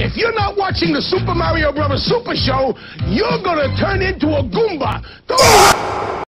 If you're not watching the Super Mario Bros. Super Show, you're gonna turn into a Goomba.